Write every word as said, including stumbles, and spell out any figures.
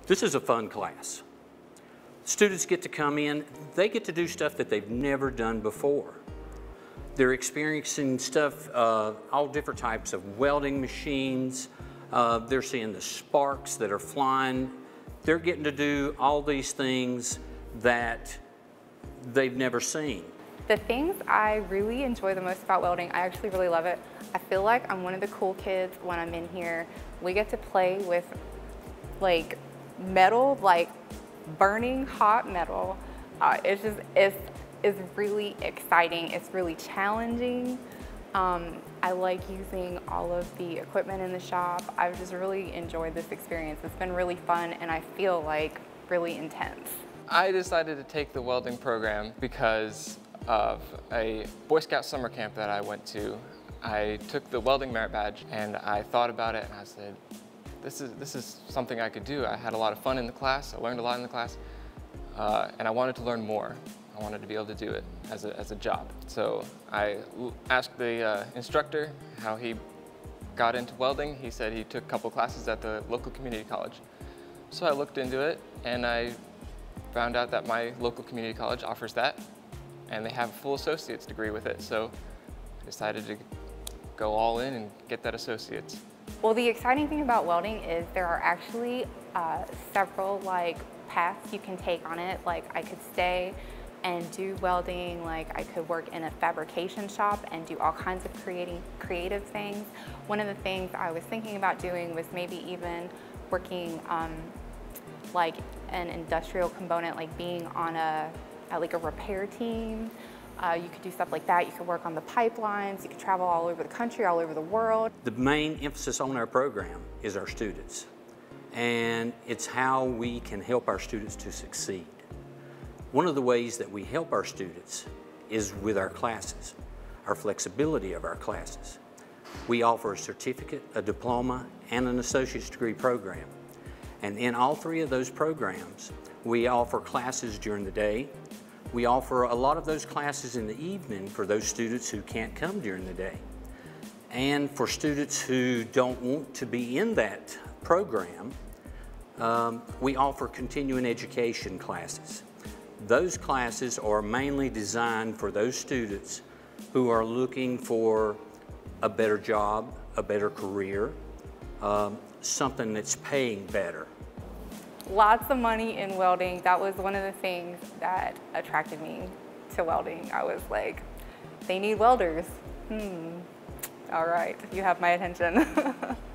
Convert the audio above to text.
This is a fun class. Students get to come in, they get to do stuff that they've never done before. They're experiencing stuff, uh, all different types of welding machines. Uh, they're seeing the sparks that are flying. They're getting to do all these things that they've never seen. The things I really enjoy the most about welding, I actually really love it. I feel like I'm one of the cool kids when I'm in here. We get to play with like metal, like burning hot metal. Uh, it's just, it's, it's really exciting. It's really challenging. Um, I like using all of the equipment in the shop. I've just really enjoyed this experience. It's been really fun and I feel like really intense. I decided to take the welding program because of a Boy Scout summer camp that I went to. I took the welding merit badge and I thought about it and I said, this is, this is something I could do. I had a lot of fun in the class, I learned a lot in the class, uh, and I wanted to learn more. I wanted to be able to do it as a, as a job. So I asked the uh, instructor how he got into welding. He said he took a couple classes at the local community college. So I looked into it and I found out that my local community college offers that and they have a full associate's degree with it. So I decided to go all in and get that associate's. Well, the exciting thing about welding is there are actually uh, several like paths you can take on it. Like I could stay and do welding, like I could work in a fabrication shop and do all kinds of creating creative things. One of the things I was thinking about doing was maybe even working um, like an industrial component, like being on a, a like a repair team. Uh, you could do stuff like that. You could work on the pipelines. You could travel all over the country, all over the world. The main emphasis on our program is our students, and it's how we can help our students to succeed. One of the ways that we help our students is with our classes, our flexibility of our classes. We offer a certificate, a diploma, and an associate's degree program. And in all three of those programs, we offer classes during the day. We offer a lot of those classes in the evening for those students who can't come during the day. And for students who don't want to be in that program, um, we offer continuing education classes. Those classes are mainly designed for those students who are looking for a better job, a better career, um, something that's paying better. Lots of money in welding. That was one of the things that attracted me to welding. I was like, they need welders. Hmm, all right, you have my attention.